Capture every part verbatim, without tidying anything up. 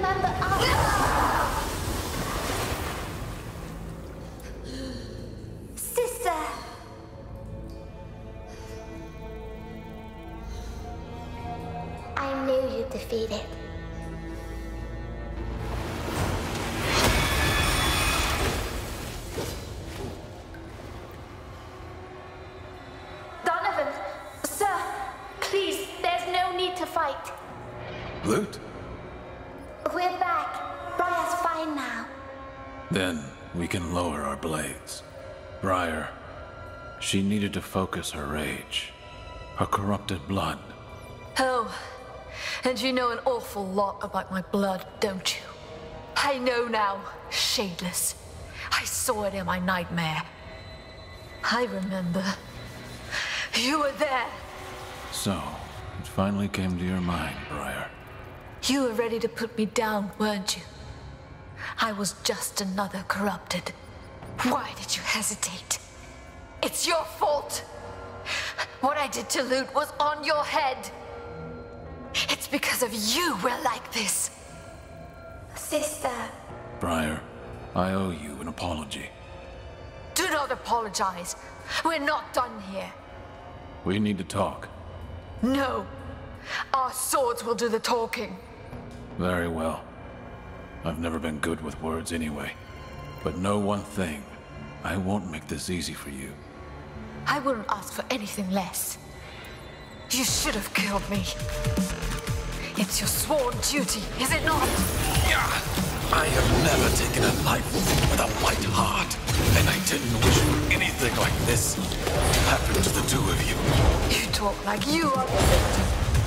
remember us. Sister. I knew you'd defeat it. Donovan, sir, please, there's no need to fight. Lute? We're back. Briar's fine now. Then we can lower our blades. Briar, she needed to focus her rage, her corrupted blood. Oh, and you know an awful lot about my blood, don't you? I know now, Shadeless. I saw it in my nightmare. I remember. You were there. So, it finally came to your mind, Briar. You were ready to put me down, weren't you? I was just another corrupted. Why did you hesitate? It's your fault. What I did to Lute was on your head. It's because of you we're like this. Sister. Briar, I owe you an apology. Do not apologize. We're not done here. We need to talk. No. Our swords will do the talking. Very well. I've never been good with words anyway. But know one thing. I won't make this easy for you. I wouldn't ask for anything less. You should have killed me. It's your sworn duty, is it not? Yeah. I have never taken a life with a light heart. And I didn't wish for anything like this to happen to the two of you. You talk like you are the victim.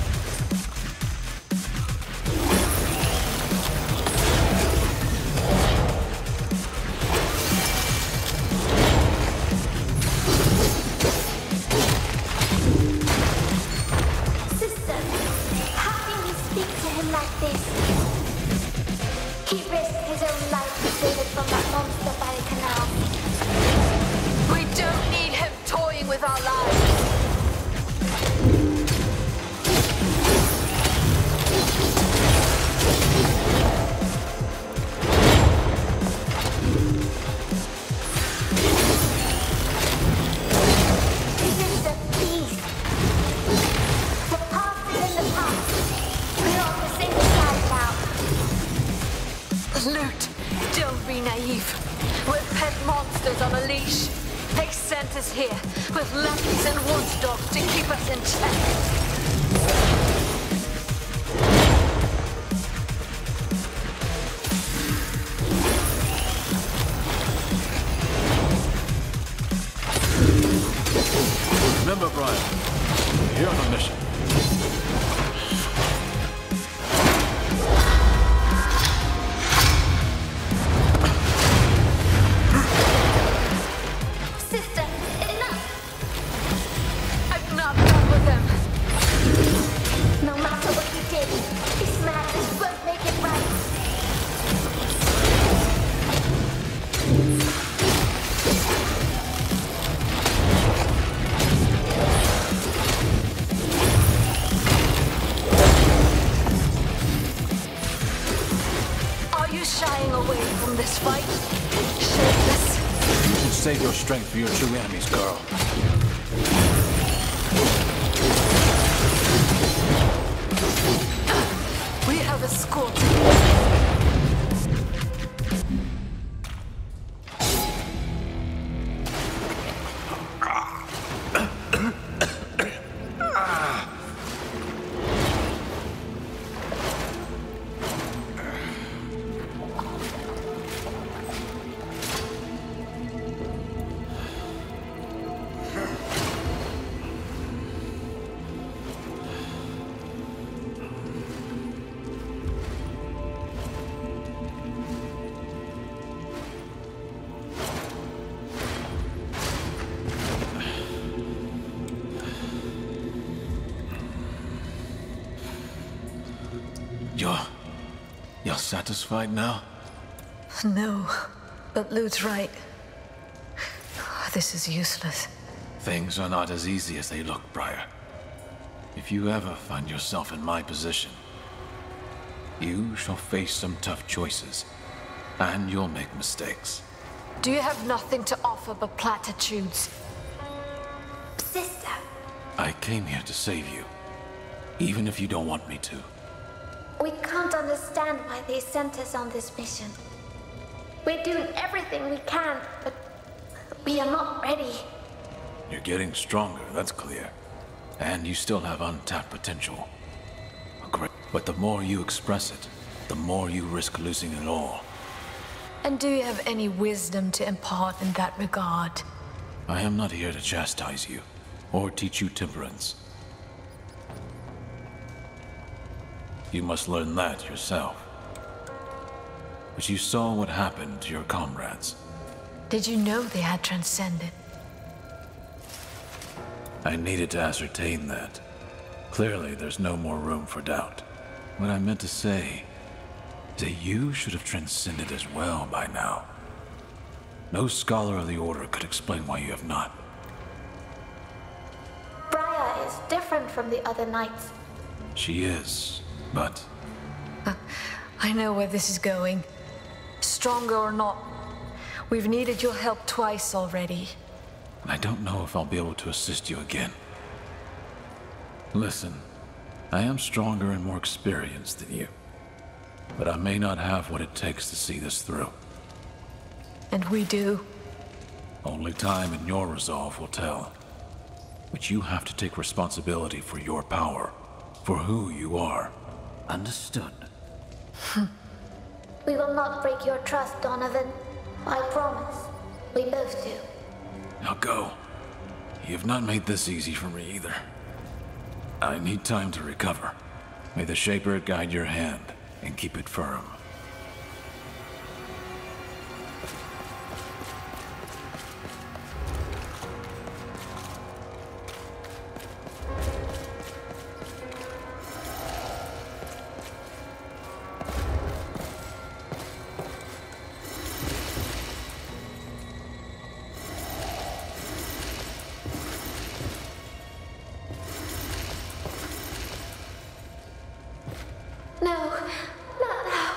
Lute, don't be naive. We're pet monsters on a leash. They sent us here with lackeys and watchdogs to keep us in check. Remember, Brian, you're here on a mission. Save your strength for your true enemies, girl. We have a score. You're... you're satisfied now? No, but Lute's right. This is useless. Things are not as easy as they look, Briar. If you ever find yourself in my position, You shall face some tough choices, and you'll make mistakes. Do you have nothing to offer but platitudes? Sister, I came here to save you, even if you don't want me to. we can't understand why they sent us on this mission. We're doing everything we can, but we are not ready. You're getting stronger, that's clear. And you still have untapped potential. Great. But the more you express it, the more you risk losing it all. And do you have any wisdom to impart in that regard? I am not here to chastise you, or teach you temperance. You must learn that yourself. But you saw what happened to your comrades. Did you know they had transcended? I needed to ascertain that. Clearly, there's no more room for doubt. What I meant to say is that you should have transcended as well by now. No scholar of the Order could explain why you have not. Briar is different from the other knights. She is, but I know where this is going. Stronger or not, we've needed your help twice already. I don't know if I'll be able to assist you again. Listen, I am stronger and more experienced than you, but I may not have what it takes to see this through. And we do. Only time and your resolve will tell. But you have to take responsibility for your power, for who you are. Understood? We will not break your trust, Donovan. I promise. We both do. Now go. You have not made this easy for me either. I need time to recover. May the Shaper guide your hand and keep it firm. No, not now.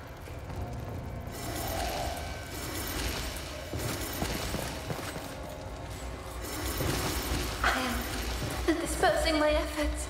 I am dispersing my efforts.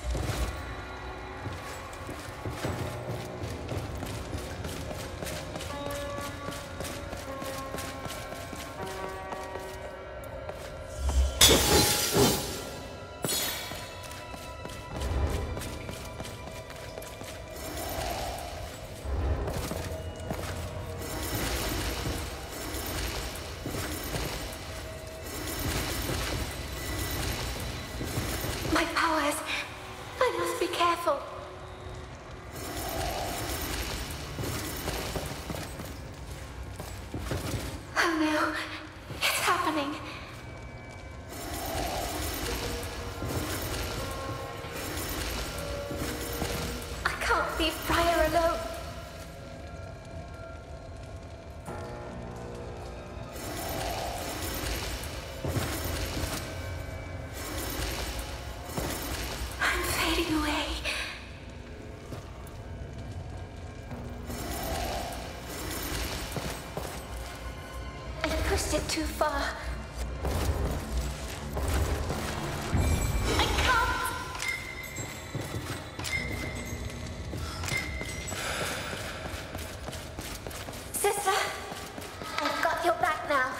My powers. I must be careful. Oh no, it's happening. I can't leave Briar alone. I'm fading away. I pushed it too far. I can't. Sister, I've got your back now.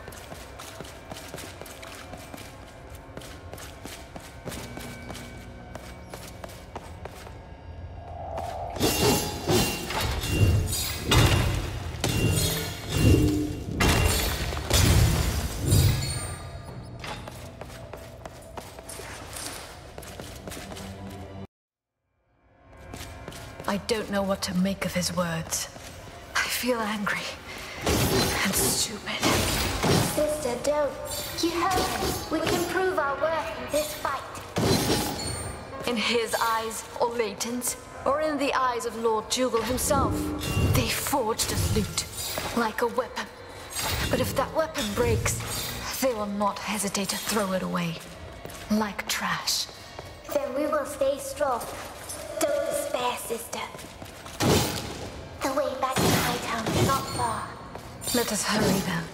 I don't know what to make of his words. I feel angry and stupid. Sister, don't. You heard him. We can prove our worth in this fight. In his eyes, or Leighton's, or in the eyes of Lord Dougal himself, they forged us loot, like a weapon. But if that weapon breaks, they will not hesitate to throw it away, like trash. Then we will stay strong. Don't despair, sister. Let us hurry then.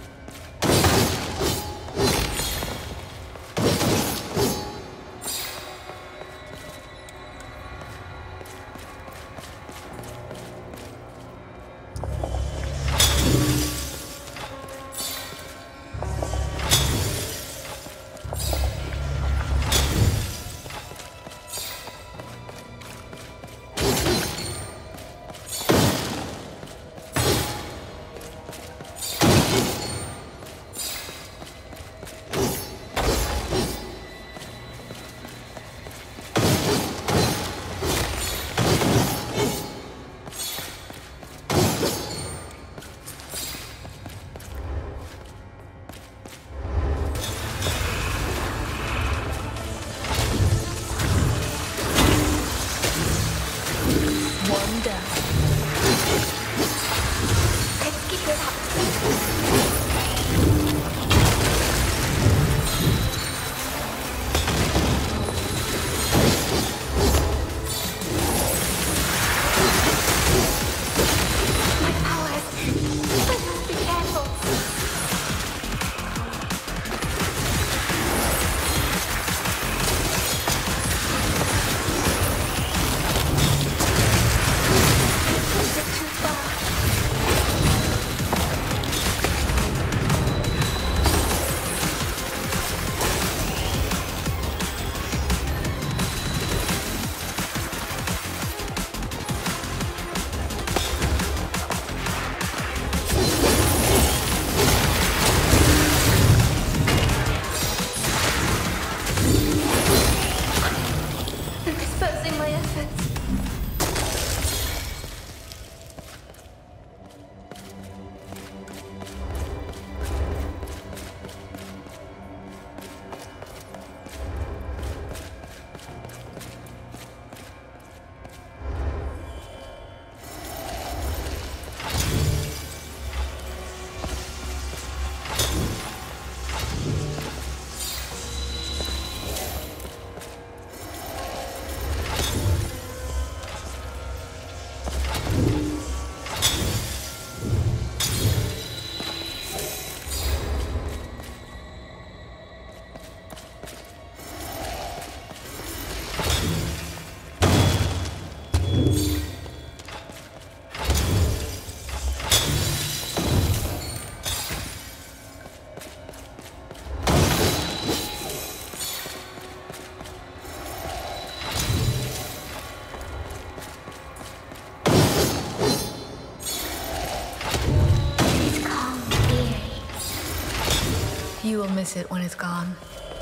You will miss it when it's gone.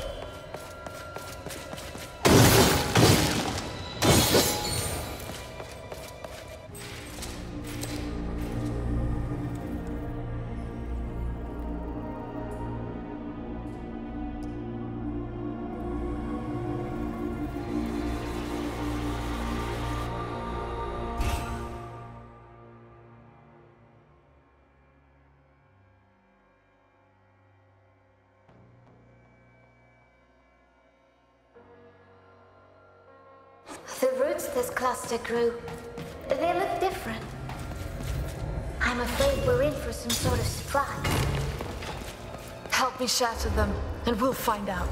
The roots this cluster grew, they look different. I'm afraid we're in for some sort of surprise. Help me shatter them, and we'll find out.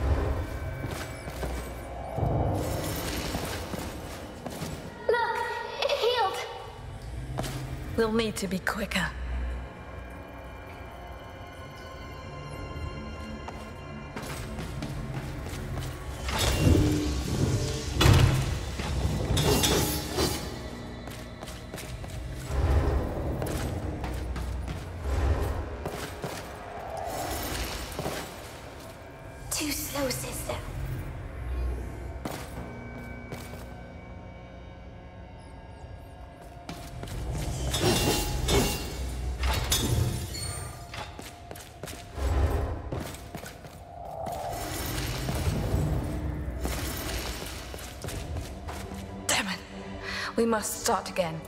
Look! It healed! We'll need to be quicker. Too slow, sister. Damn it! We must start again.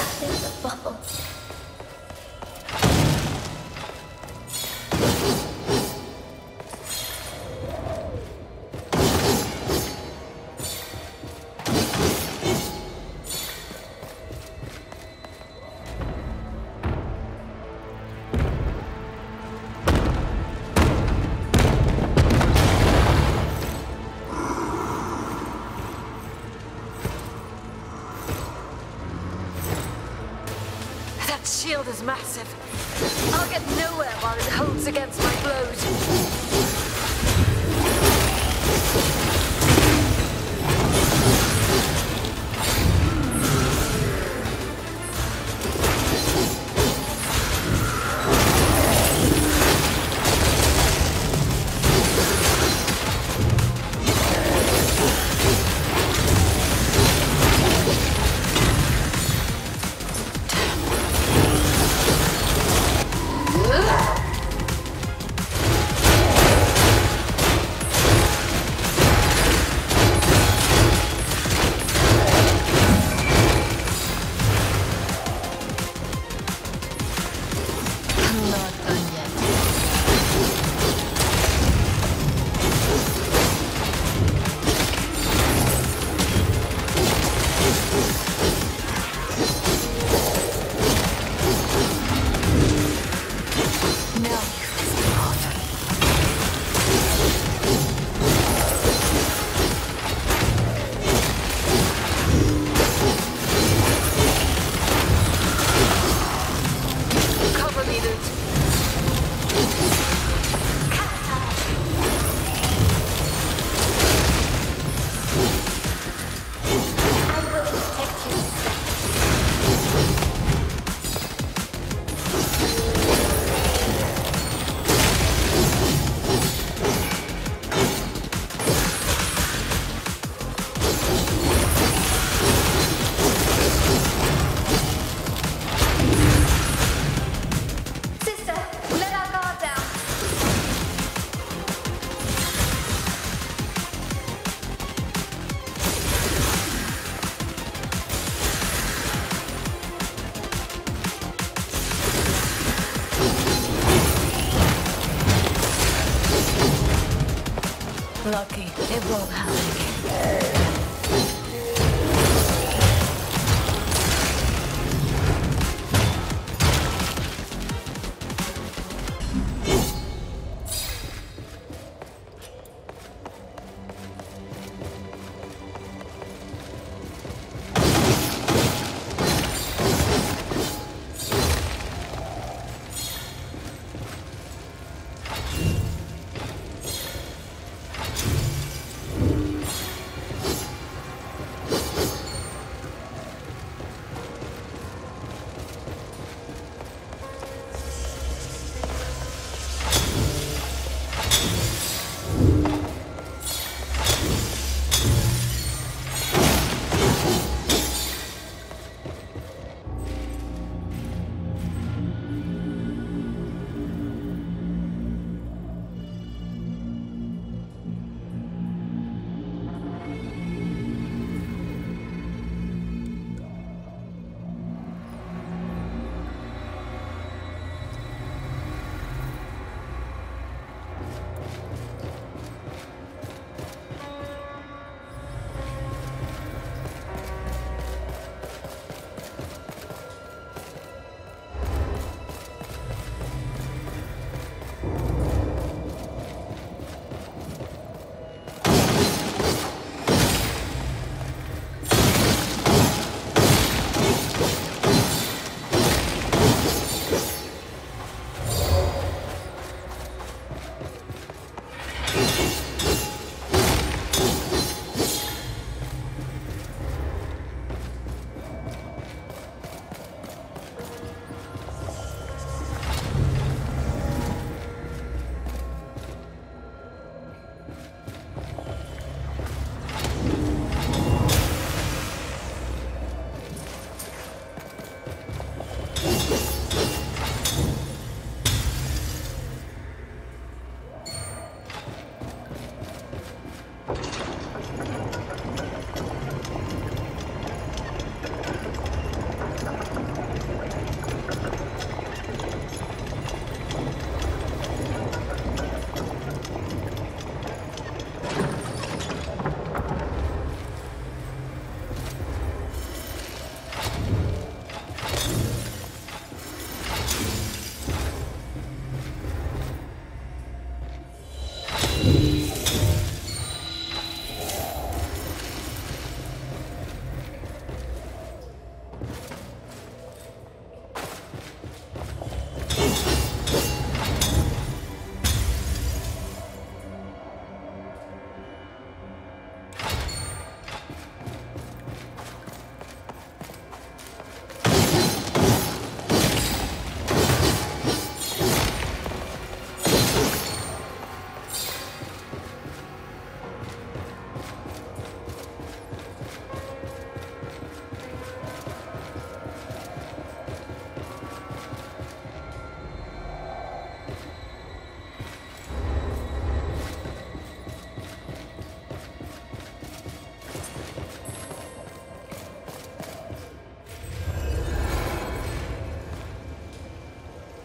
Nothing but bubble. That shield is massive. I'll get nowhere while it holds against my blows. Lucky, it won't happen again.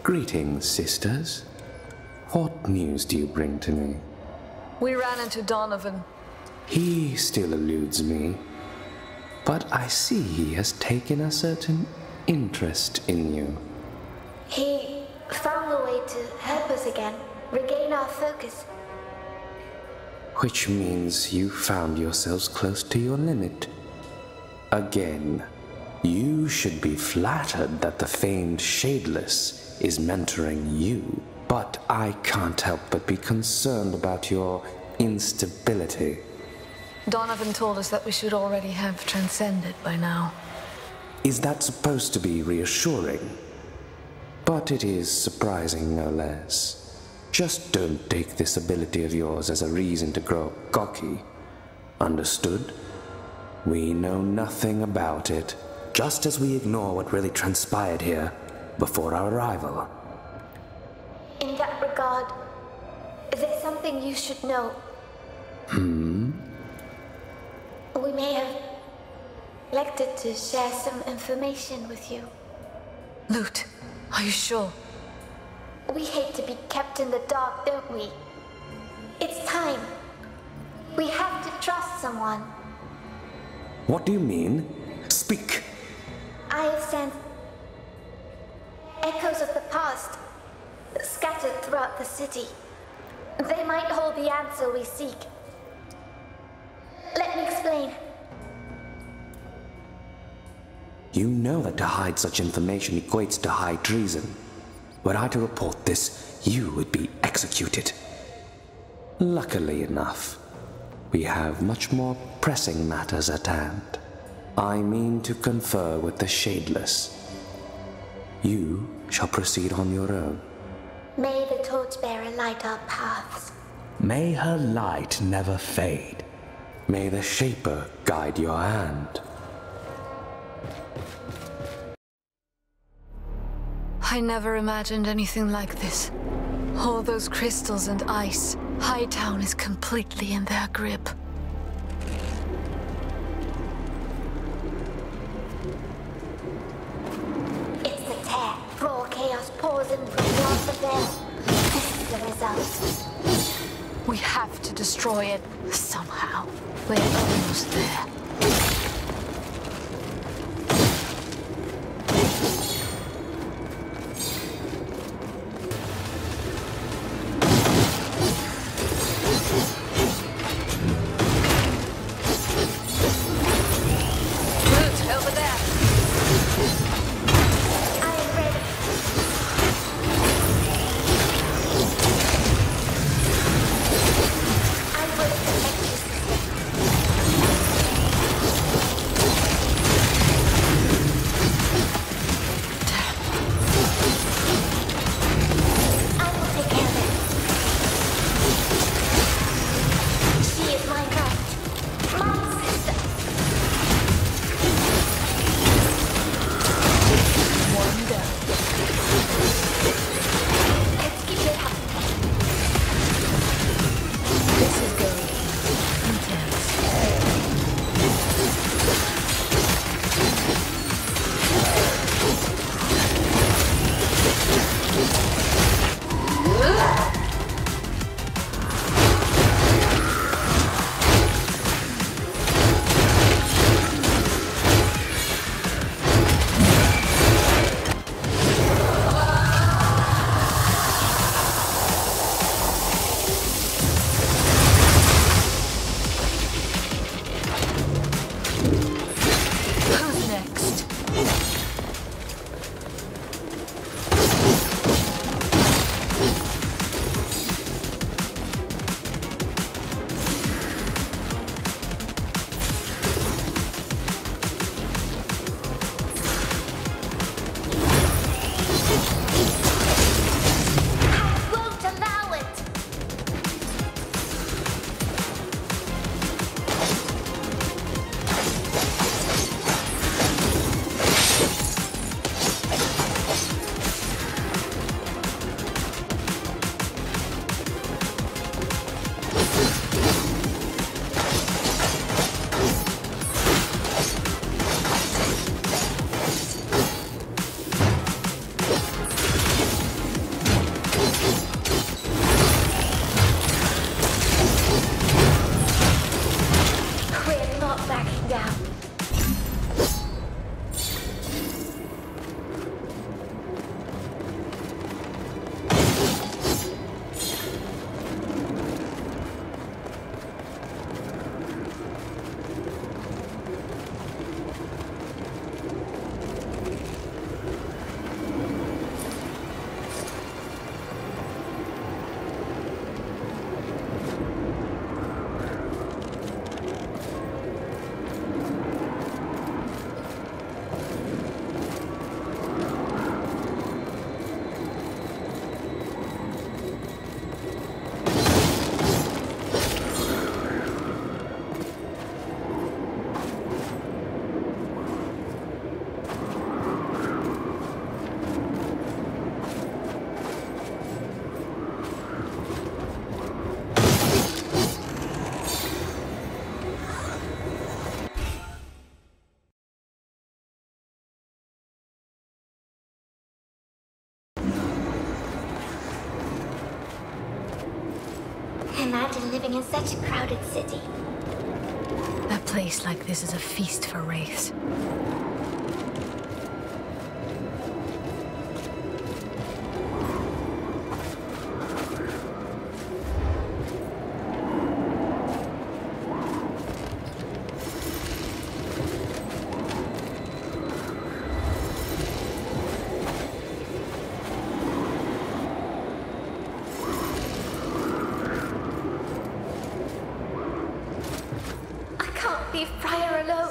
Greetings, sisters. What news do you bring to me? We ran into Donovan. He still eludes me, but I see he has taken a certain interest in you. He found a way to help us again, regain our focus. Which means you found yourselves close to your limit. Again, you should be flattered that the famed Shadeless is mentoring you, but I can't help but be concerned about your instability. Donovan told us that we should already have transcended by now. Is that supposed to be reassuring? But it is surprising no less. Just don't take this ability of yours as a reason to grow cocky. Understood? We know nothing about it, just as we ignore what really transpired here before our arrival. In that regard, there's something you should know. Hmm? We may have elected to share some information with you. Lute, are you sure? We hate to be kept in the dark, don't we? It's time. We have to trust someone. What do you mean? Speak! I have sensed echoes of the past scattered throughout the city. They might hold the answer we seek. Let me explain. You know that to hide such information equates to high treason. Were I to report this, you would be executed. Luckily enough, we have much more pressing matters at hand. I mean to confer with the Shadeless. You shall proceed on your own. May the Torchbearer light our paths. May her light never fade. May the Shaper guide your hand. I never imagined anything like this. All those crystals and ice. Hightown is completely in their grip. It's the tear. Raw chaos pours in from beyond the veil. This is the result. We have to destroy it somehow. We're almost there. imagine living in such a crowded city. A place like this is a feast for wraiths. Leave Friar alone.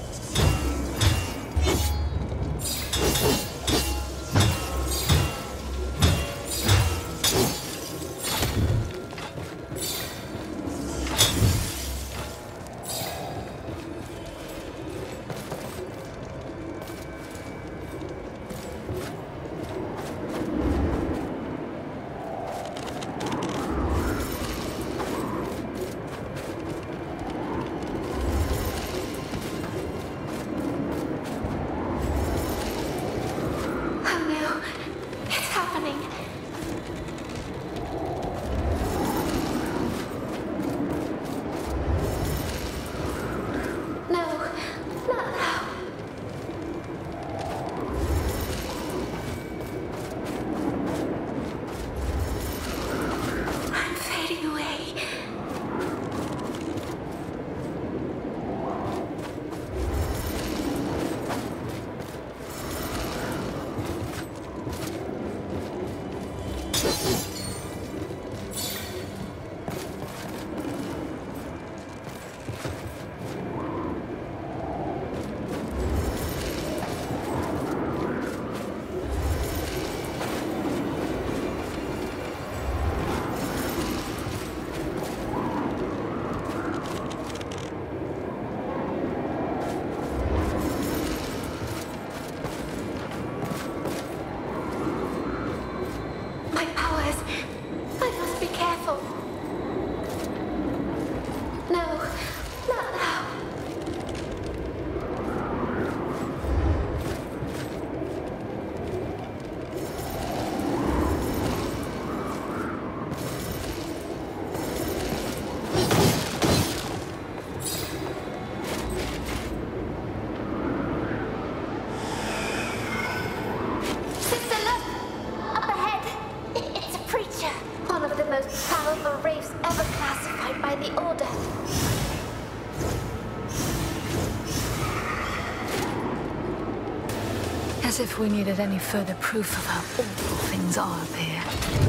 As if we needed any further proof of how awful things are up here.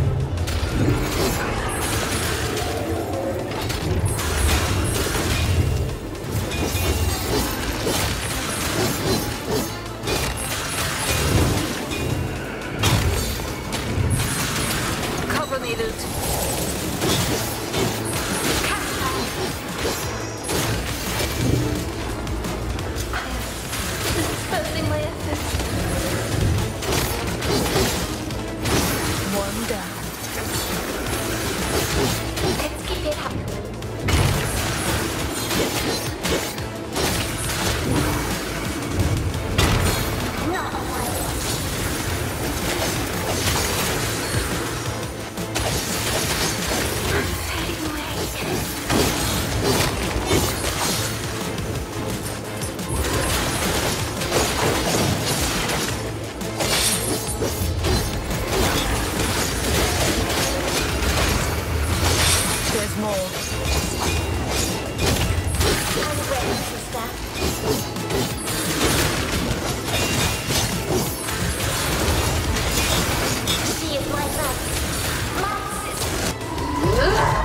Cover me, Lute. Exposing my efforts. One down. Let's keep it up. Not away. Fading away. There's more. I'm ready, sister. She is my love. My sister.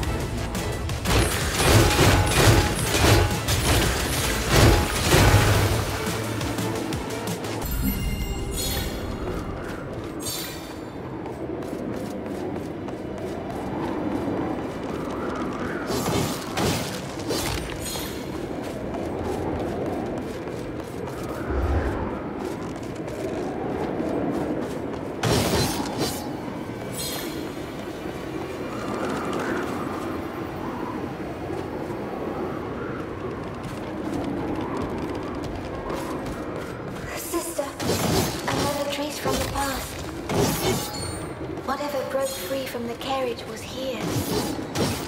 From the past. Whatever broke free from the carriage was here.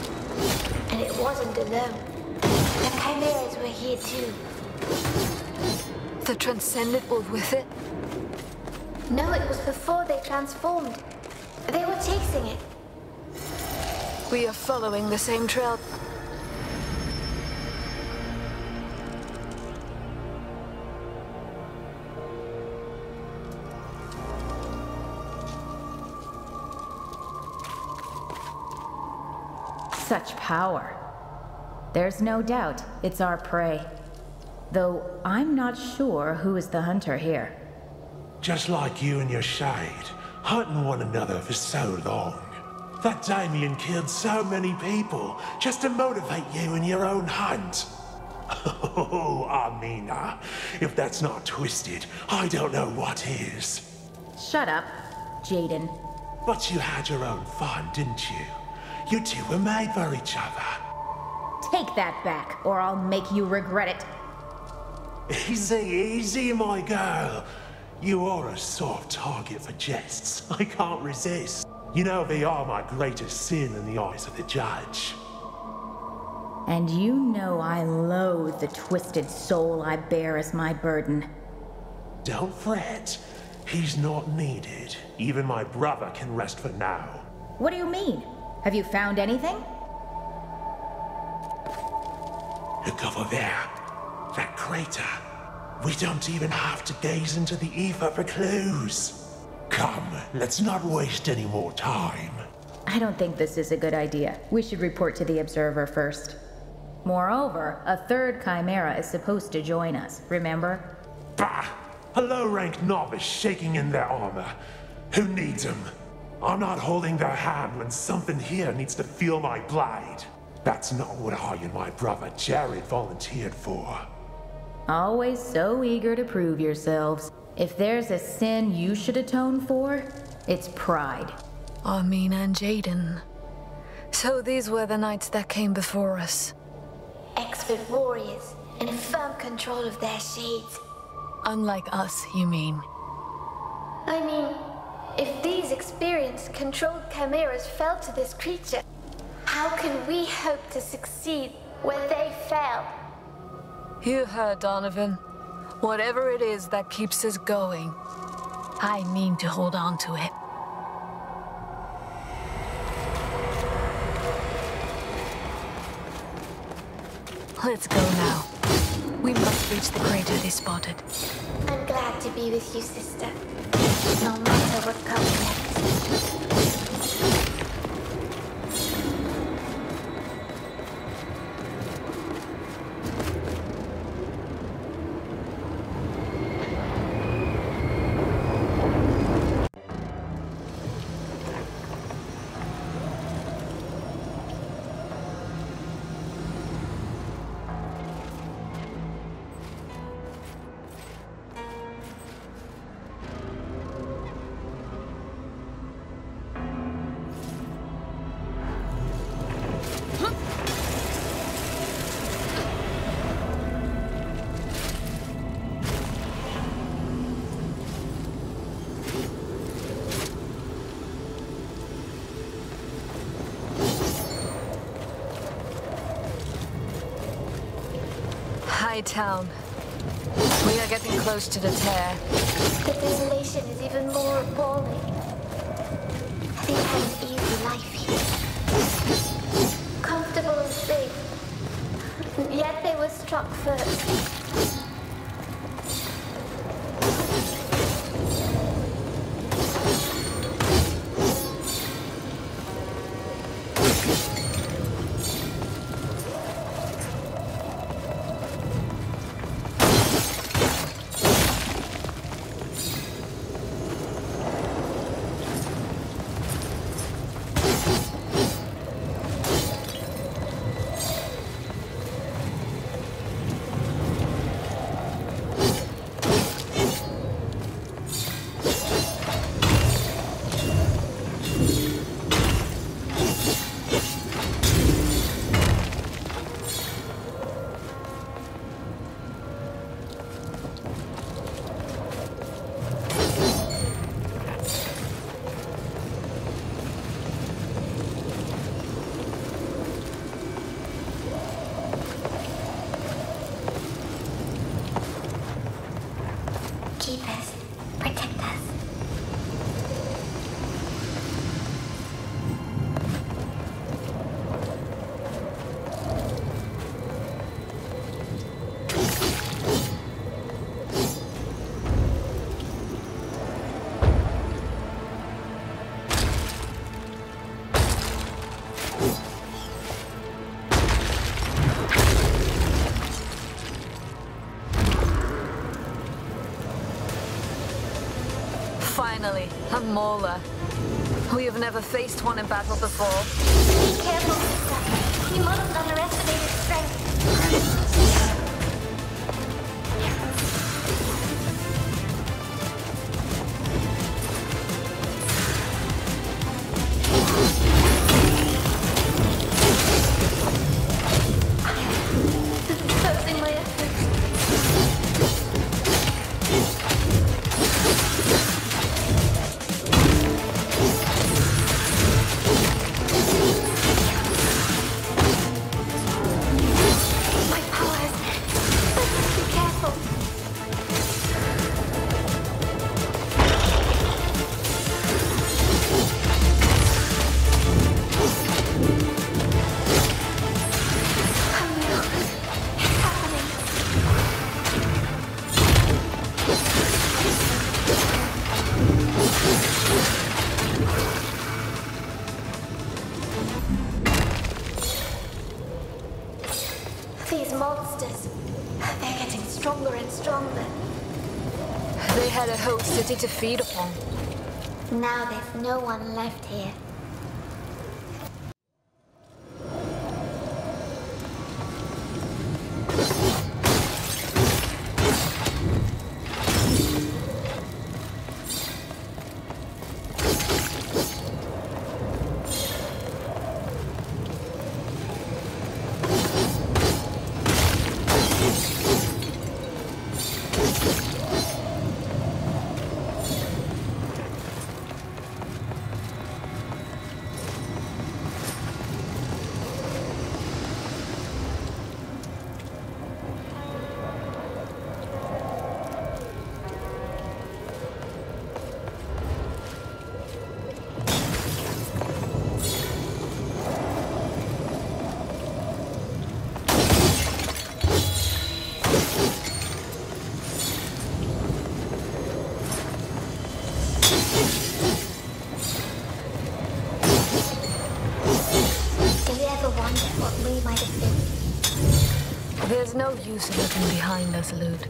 And it wasn't alone. The Chimeras were here too. The Transcendent were with it? No, it was before they transformed. They were chasing it. We are following the same trail. Such power. There's no doubt it's our prey. Though I'm not sure who is the hunter here. Just like you and your shade, hunting one another for so long. That Damien killed so many people just to motivate you in your own hunt. Oh, Amina, if that's not twisted, I don't know what is. Shut up, Jaden. But you had your own fun, didn't you? You two were made for each other. Take that back, or I'll make you regret it. Easy, easy, my girl. You are a soft target for jests. I can't resist. You know they are my greatest sin in the eyes of the judge. And you know I loathe the twisted soul I bear as my burden. Don't fret. He's not needed. Even my brother can rest for now. What do you mean? Have you found anything? Look over there. That crater. We don't even have to gaze into the ether for clues. Come, let's not waste any more time. I don't think this is a good idea. We should report to the Observer first. Moreover, a third Chimera is supposed to join us, remember? Bah! A low-ranked novice shaking in their armor. Who needs them? I'm not holding their hand when something here needs to feel my blade. That's not what I and my brother Jared volunteered for. Always so eager to prove yourselves. If there's a sin you should atone for, it's pride. Amina and Jaden. So these were the knights that came before us. Expert warriors in firm control of their shades. Unlike us, you mean? I mean, if these experienced, controlled chimeras fell to this creature, how can we hope to succeed where they failed? You heard, Donovan. Whatever it is that keeps us going, I mean to hold on to it. Let's go now. We must reach the crater they spotted. I'm glad to be with you, sister. No matter what comes next. Town. We are getting close to the tear. The desolation is even more appalling. They had an easy life here. Comfortable and safe. Yet they were struck first. Finally, a Mauler. We have never faced one in battle before. Be careful, sister. You mustn't underestimate his strength. Closing my efforts. My powers. Be careful. Oh no. It's happening. These monsters, they're getting stronger and stronger. They had a whole city to feed upon. Now there's no one left here. Do you ever wonder what we might have been? There's no use in looking behind us, Lude.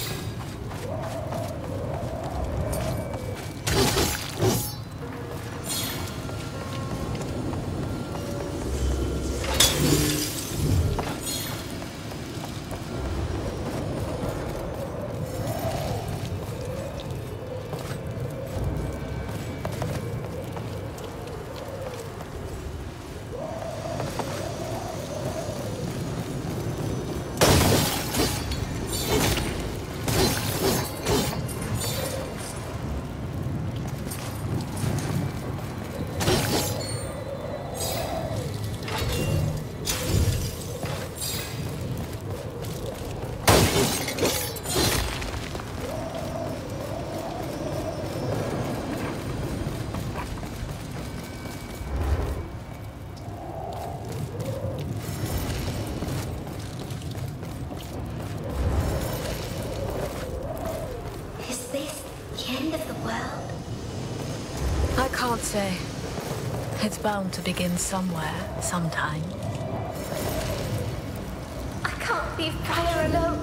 Is this the end of the world? I can't say. It's bound to begin somewhere, sometime. I can't leave Briar alone.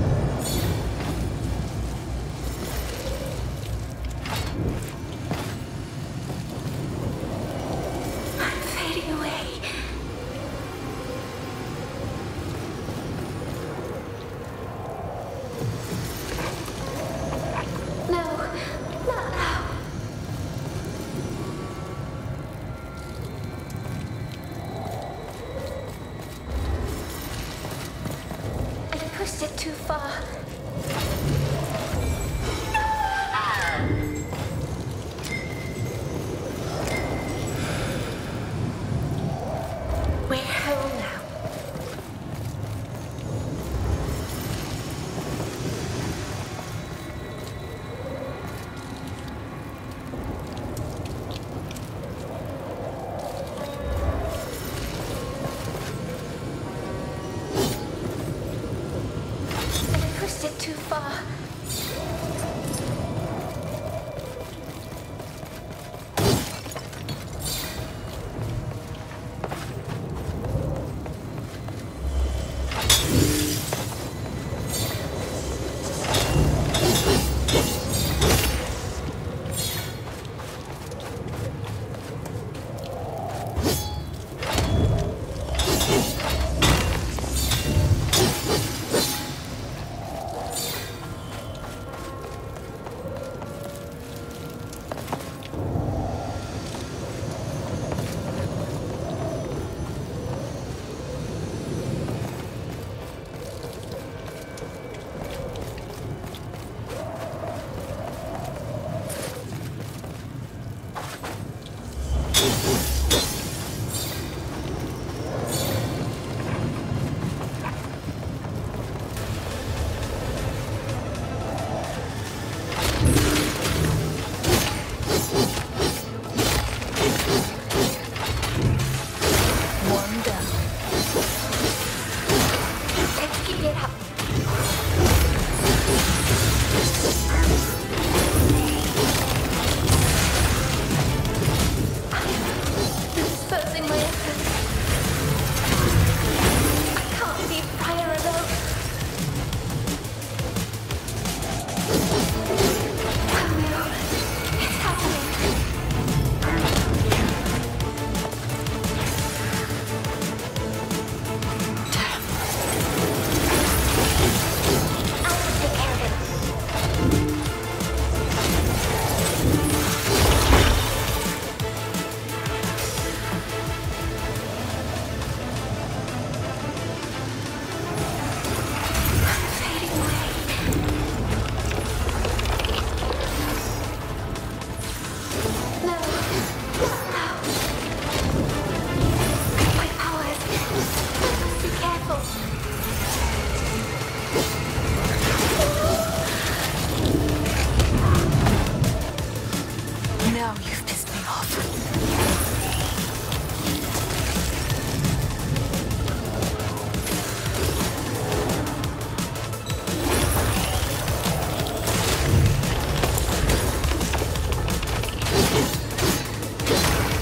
I'm fading away. No, not now. I pushed it too far. We're home now. I pushed it too far.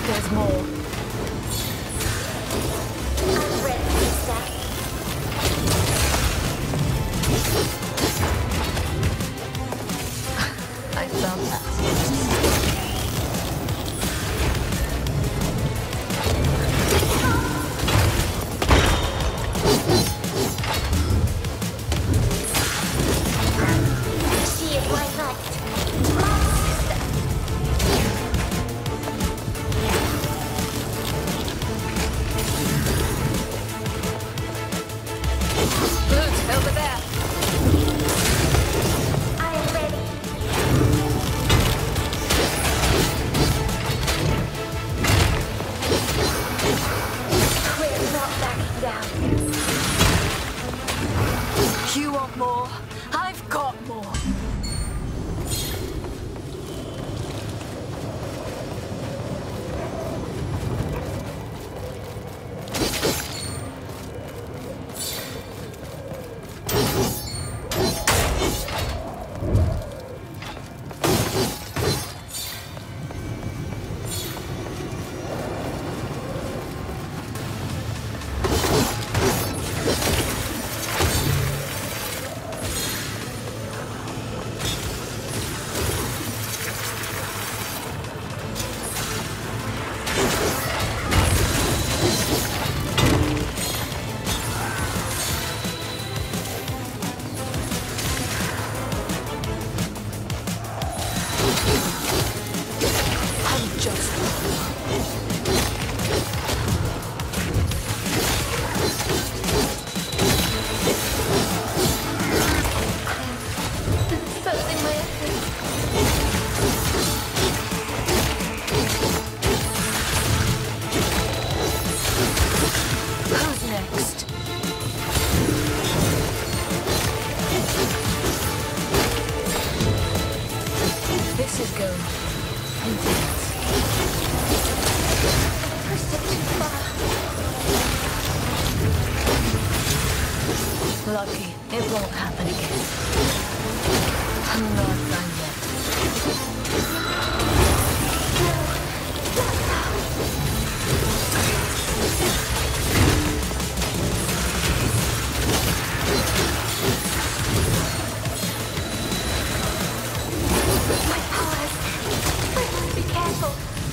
There's more. I'm ready, sister. I felt that. She is my knight. My sister. Loot, over there. I am ready. We're not backing down. You want more? I've got more. I'm just... Exposing my essence. Who's next? This is going intense. Pushed it too far. Lucky, it won't happen again. I'm not done yet. My powers. I must be careful.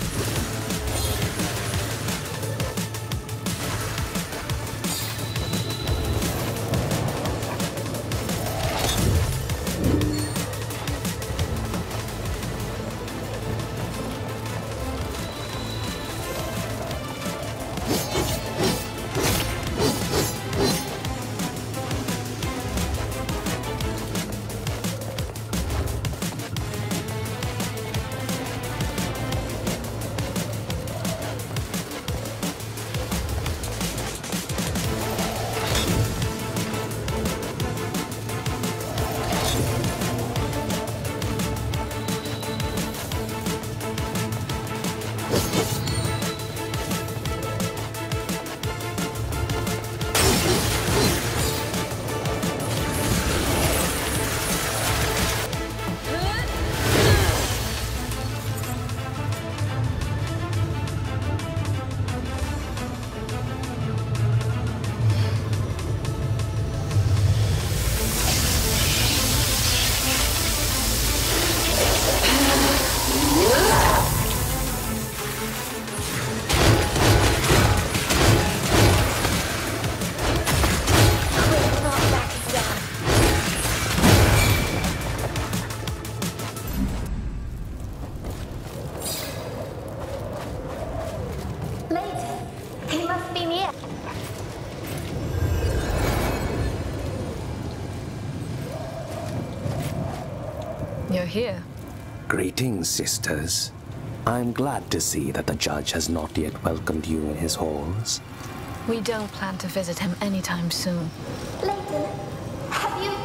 You're here. Greetings, sisters. I'm glad to see that the judge has not yet welcomed you in his halls. We don't plan to visit him anytime soon. Layton, have you...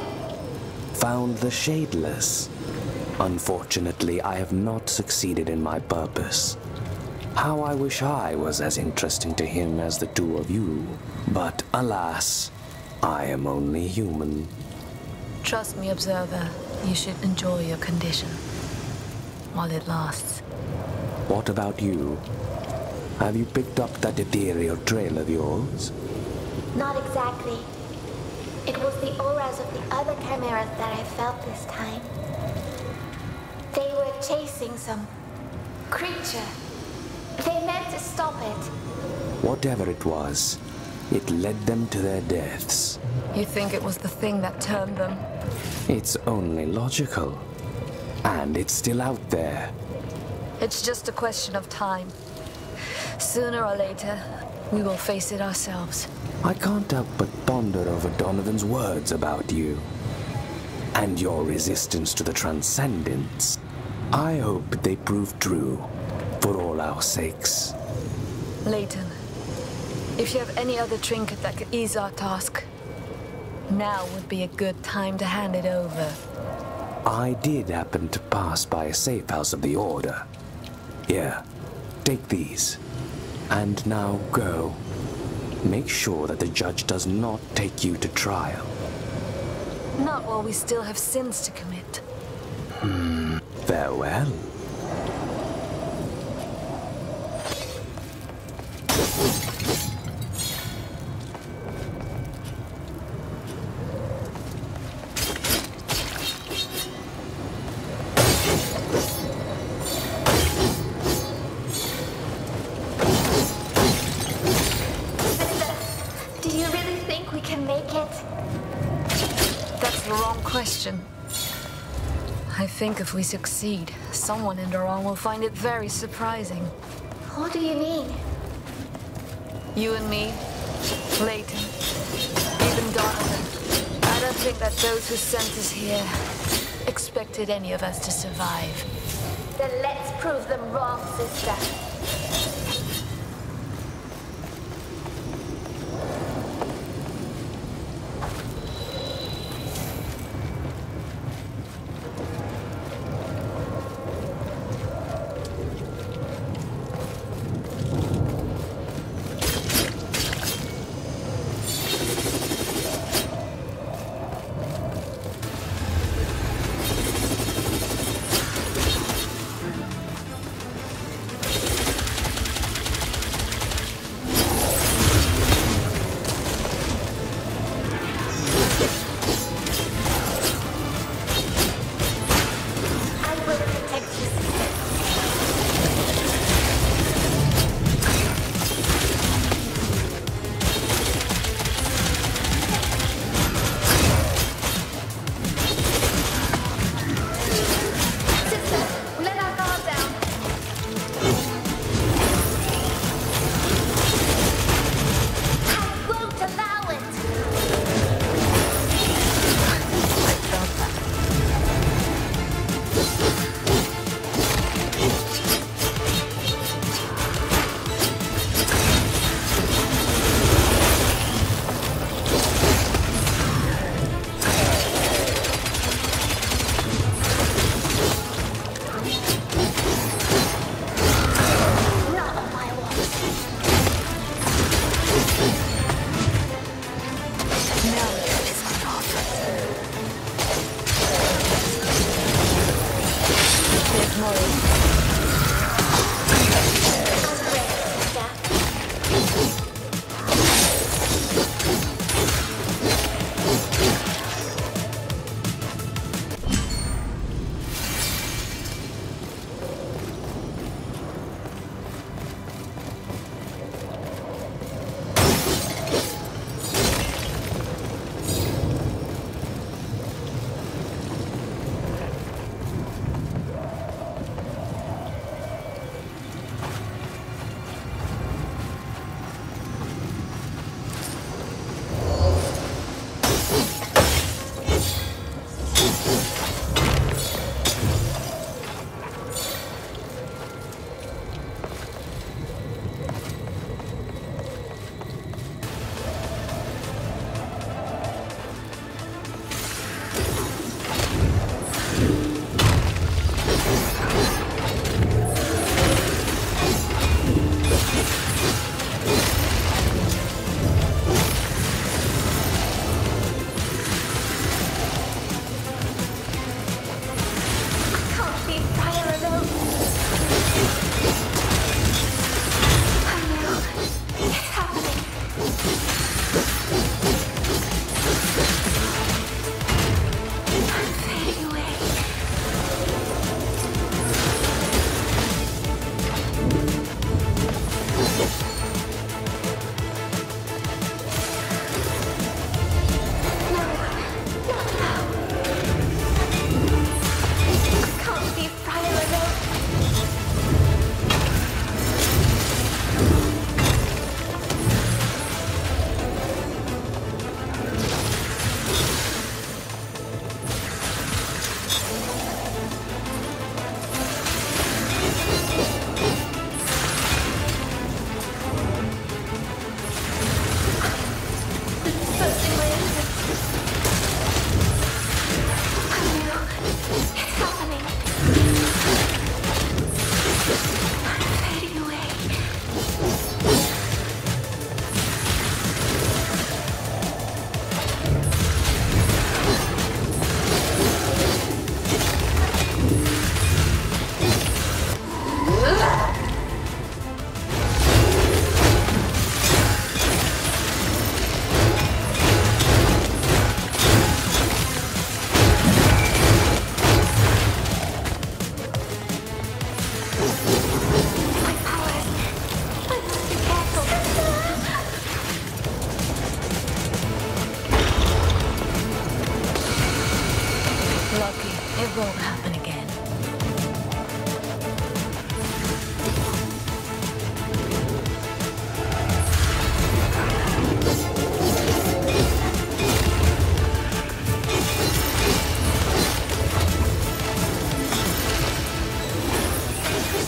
Found the Shadeless? Unfortunately, I have not succeeded in my purpose. How I wish I was as interesting to him as the two of you. But alas, I am only human. Trust me, Observer. You should enjoy your condition while it lasts. What about you? Have you picked up that ethereal trail of yours? Not exactly. It was the auras of the other chimeras that I felt this time. They were chasing some creature. They meant to stop it. Whatever it was, it led them to their deaths. You think it was the thing that turned them? It's only logical. And it's still out there. It's just a question of time. Sooner or later, we will face it ourselves. I can't help but ponder over Donovan's words about you. And your resistance to the Transcendence. I hope they prove true, for all our sakes. Layton, if you have any other trinket that could ease our task, now would be a good time to hand it over. I did happen to pass by a safe house of the Order. Here, take these. And now go. Make sure that the judge does not take you to trial. Not while we still have sins to commit. Hmm, farewell. Question. I think if we succeed, someone in Duran will find it very surprising. What do you mean? You and me, Layton, even Donovan. I don't think that those who sent us here expected any of us to survive. Then let's prove them wrong, sister.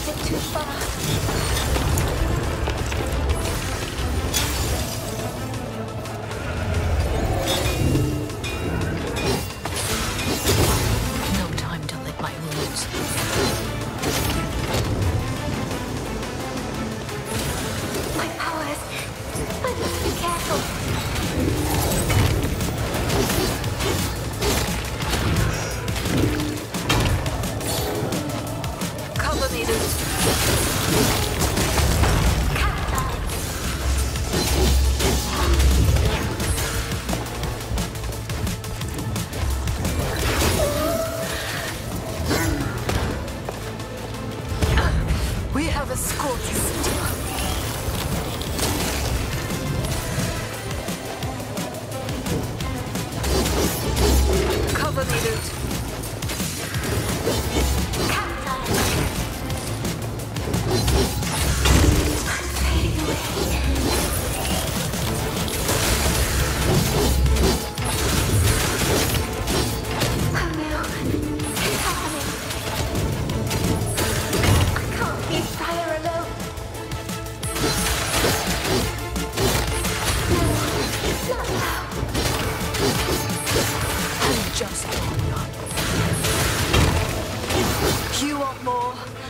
it too far. No time to lick my wounds. My powers. I must be careful. Cover me, dude. We have a score to settle. Cover me, dude. Just one. You want more?